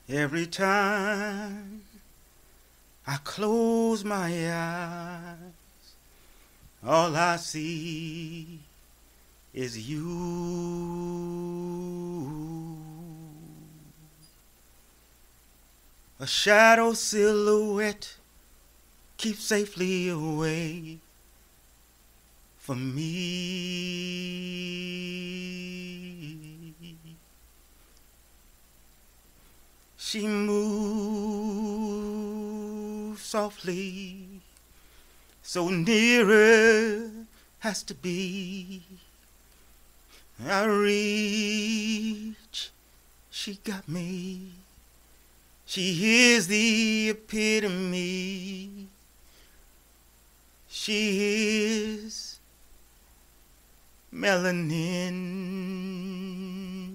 Every time I close my eyes, all I see is you. A shadow silhouette keep safely away from me. She moves softly, so nearer has to be. I reach, she got me. She is the epitome. She is melanin.